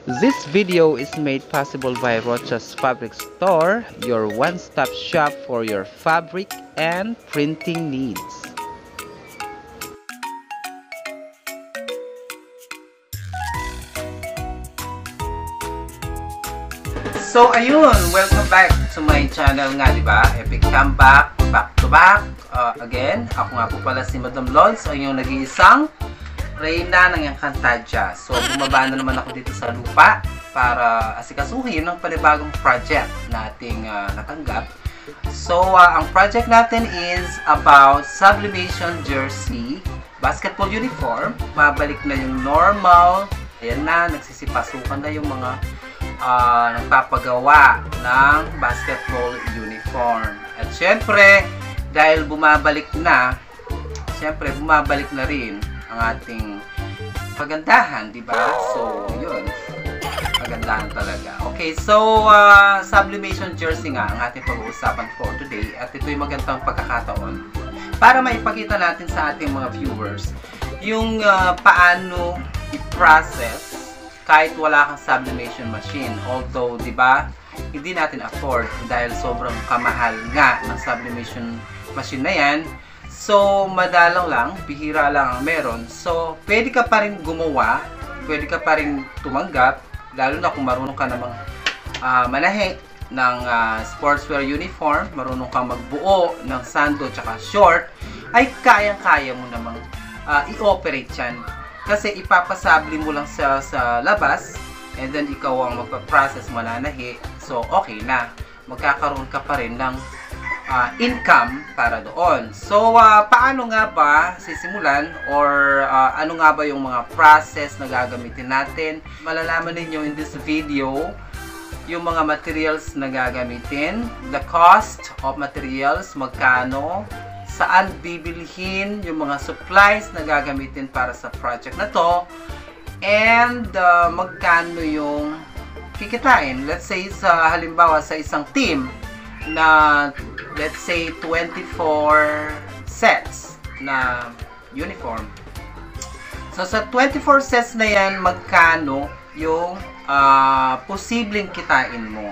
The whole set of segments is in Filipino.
This video is made possible by Rochas Fabric Store, your one-stop shop for your fabric and printing needs. So ayun, welcome back to my channel nga, diba? Epic comeback, back to back. Again, ako nga po pala si Madam Lods, ang inyong nag-iisang Reyna ng Encantadia. So bumaba na naman ako dito sa lupa para asikasuhin ng panibagong project na ating natanggap. So ang project natin is about Sublimation Jersey basketball uniform. Mabalik na yung normal. Ayan na, nagsisipasukan na yung mga nagpapagawa ng basketball uniform. At syempre, dahil bumabalik na rin ang ating pagandahan, di ba? So, yun. Pagandahan talaga. Okay, so, Sublimation Jersey nga ang ating pag-uusapan for today. At ito'y magandang pagkakataon para maipakita natin sa ating mga viewers yung paano i-process kahit wala kang sublimation machine. Although, di ba, hindi natin afford dahil sobrang kamahal nga ng sublimation machine na yan. So, madalang lang, bihira lang ang meron. So, pwede ka pa rin gumawa, pwede ka pa rin tumanggap, lalo na kung marunong ka namang manahe ng sportswear uniform, marunong kang magbuo ng sando tsaka short, ay kayang-kaya mo namang i-operate yan. Kasi ipapasabli mo lang sa labas, and then ikaw ang magpa-process, mananahi. So, okay na. Magkakaroon ka pa rin ng income para doon. So, paano nga ba sisimulan or ano nga ba yung mga process na gagamitin natin? Malalaman ninyo in this video yung mga materials na gagamitin, the cost of materials, magkano, saan bibilhin yung mga supplies na gagamitin para sa project na to, and magkano yung kikitain. Let's say, halimbawa sa isang team na let's say 24 sets na uniform. So sa 24 sets na yan, magkano yung posibleng kitain mo?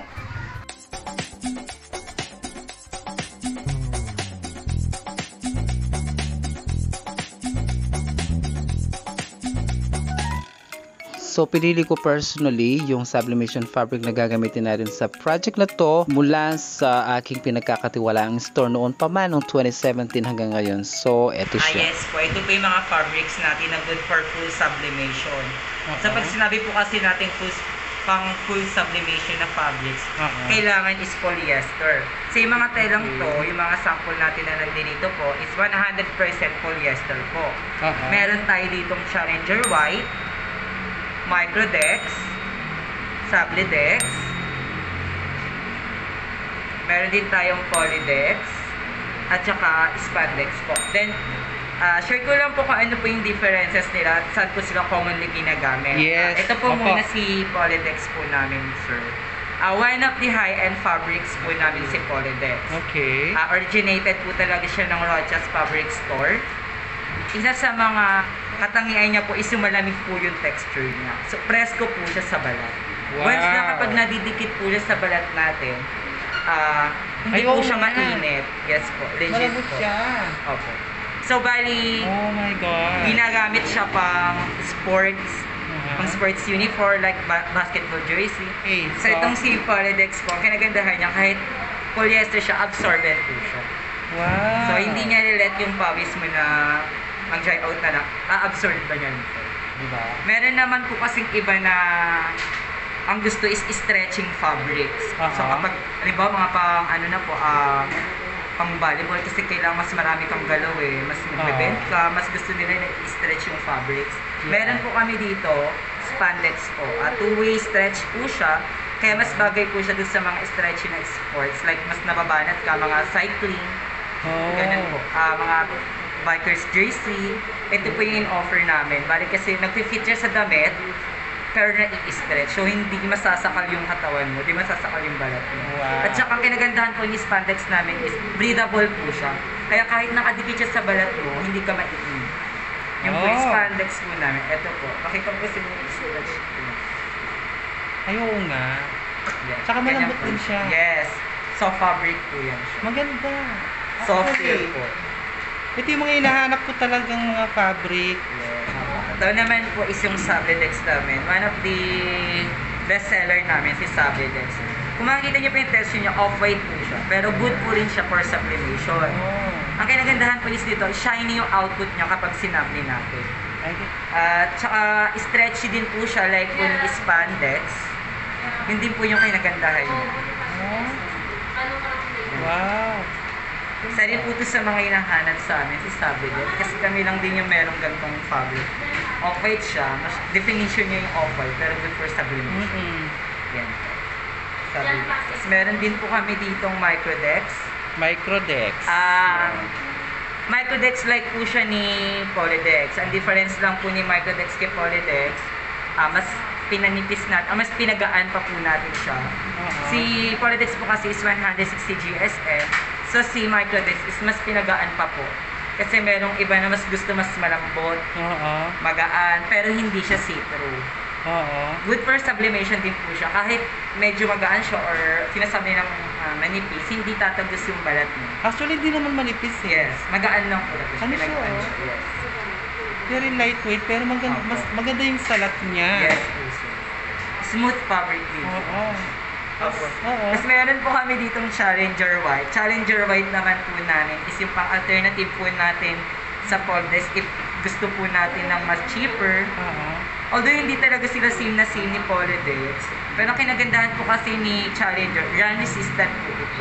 So, pinili ko personally yung sublimation fabric na gagamitin natin sa project na to mula sa aking pinagkakatiwalaang store noon pa man, noong 2017 hanggang ngayon. So, eto siya. Yes po, ito po yung mga fabrics natin na good for full sublimation. So, pag sinabi po kasi natin pang full sublimation na fabrics, kailangan is polyester. So, yung mga telang to, yung mga sample natin na nandito po, is 100% polyester po. Meron tayo ditong Challenger White, Microdex, Sublidex, meron din tayong Polydex, at saka Spandex po. Then, share ko lang po kung ano po yung differences nila at saan po sila commonly ginagamit. Yes. Ito po muna si Polydex po namin, sir. One of the high-end fabrics po namin si Polydex. Okay. Originated po talaga siya ng Rochas Fabric Store. Isa sa mga katangian niya po is yung malamig po yung texture niya. So, presko po siya sa balat. Wow. Once na kapag nadidikit po siya sa balat natin, hindi po siya mainit. Yes po, legit po. Siya. Opo. So, bali, Oh my God. ginagamit siya pang sports uniform like basketball jersey. Okay, So, itong si Polydex po, kinagandahan niya kahit polyester siya, absorbent po siya. Wow. So, hindi niya nilet yung pawis mo na mag-dry out na lang, absorb ba niya nito? Diba? Meron naman po kasing iba na ang gusto is stretching fabrics. So, kapag, halimbawa mga pang volleyball kasi kailangan mas marami kang galaw mas mag-bend ka, mas gusto nila na i-stretch yung fabrics. Meron po kami dito, spandex po. Two-way stretch po siya, kaya mas bagay po siya dun sa mga stretching na sports. Like, mas nababanat ka, mga cycling, ganun po. Mga bikers jersey, ito po yung in-offer namin. Bali kasi nag-fit siya sa damit, pero na-i-stretch. So, hindi masasakal yung katawan mo, hindi masasakal yung balat mo. Wow. At saka, ang kinagandahan po yung spandex namin is breathable po siya. Kaya kahit nakadikit siya sa balat mo, hindi ka maiinit. Yung po yung spandex po namin, ito po. Pakita ko kasi yung stretch po. Ay, oo nga. Yan. Tsaka malambot Ganyan po. din siya. Yes. Soft fabric po yan siya. Maganda. Soft Okay. feel po. Ito yung mga hinahanap ko talagang mga fabric. Yes. Ito naman po is yung Sublimation namin. One of the best seller namin si Sublimation. Kung makikita niyo po yung texture niya, off-white po siya. Pero good po rin siya for sublimation. Oh. Ang kinagandahan po is dito, shiny yung output niya kapag sinabli natin. At saka stretchy din po siya like po yung spandex. Yun din po yung kinagandahan niya. Oh. Wow. Isa rin po ito sa mga hinahanap sa amin, si Sublimation. Kasi kami lang din yung merong gantong fabric. Off-white siya, mas definition niya yung off-white, pero good for sublimation. Yan. Sublimation. Meron din po kami ditong microdex. Microdex. Microdex like po siya ni Polydex. Ang difference lang po ni microdex kay Polydex, mas pinanipis natin, mas pinagaan pa po natin siya. Si Polydex po kasi is 160 GSM. So si microdex is mas pinagaan pa po. Kasi merong iba na mas gusto mas malambot, magaan, pero hindi siya see-through. Good for sublimation din po siya. Kahit medyo magaan siya or sinasabi ng manipis, hindi tatagos yung balat niya. Actually, hindi naman manipis eh. Yes, magaan lang po. Ano siya? Yes. Very lightweight, pero maganda, mas maganda yung salat niya. Yes, also. Smooth fabric din. Tapos meron po kami ditong Challenger White. Challenger White naman po namin is yung pang-alternative po natin sa Polydex if gusto po natin ng mas cheaper. Although hindi talaga sila same na same ni Polydex. Pero ang kinagandahan po kasi ni Challenger, run resistant po ito.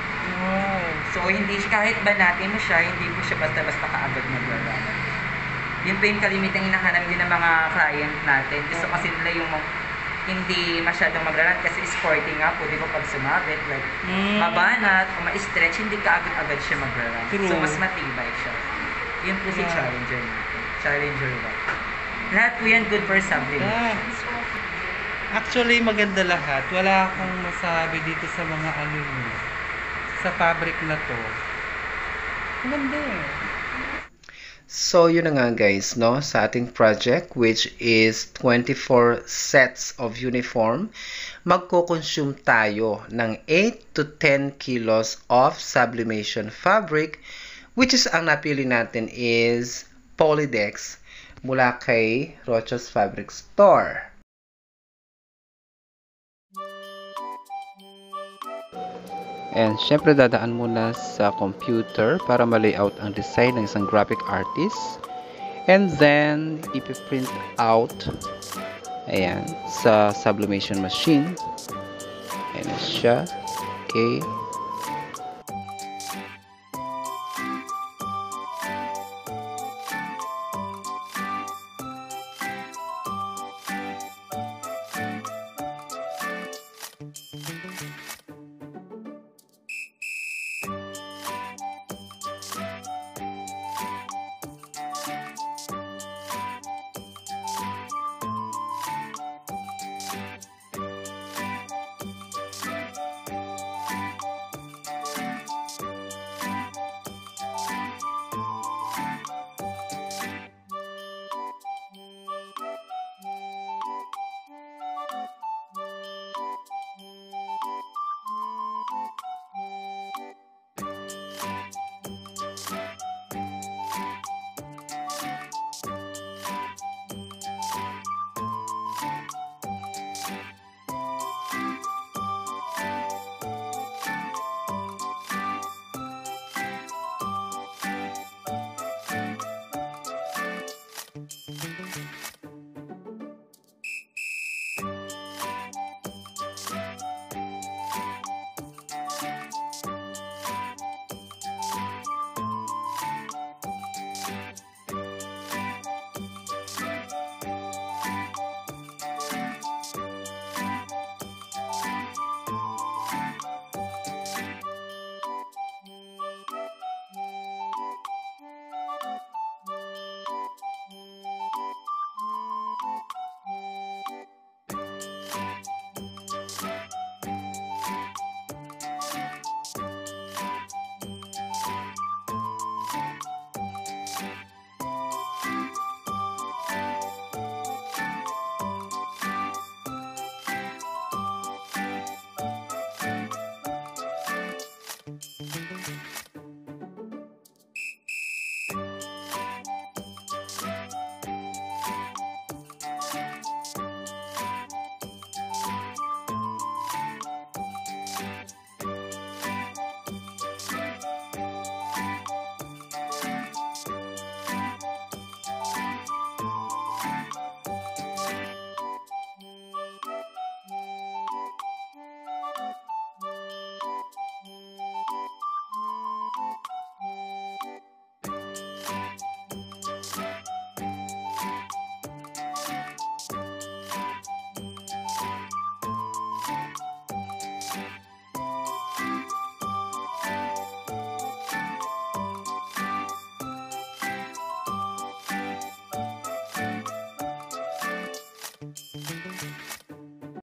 So hindi kahit ba natin mo siya, hindi po siya basta-basta kaagad mag-run. Yun po yung kalimitang hinahanap din ng mga client natin. Gusto kasi nila yung hindi masyadong mag-run kasi sporty nga po, di ba pag sumabit, like mabanat o ma-stretch, hindi ka agad-agad siya mag-run. So mas matibay siya. Yun po si Challenger natin. Challenger White. Lahat po yan good for sublimation. Actually, maganda lahat. Wala akong masabi dito sa mga sa fabric na to. Maganda eh. So, yun na nga guys, no? Sa ating project, which is 24 sets of uniform, magko-consume tayo ng 8 to 10 kilos of sublimation fabric, which is ang napili natin is Polydex mula kay Rochas Fabric Store. And syempre dadaan muna sa computer para ma-layout ang design ng isang graphic artist. And then ipiprint out ayan sa sublimation machine. Ayan siya. Okay.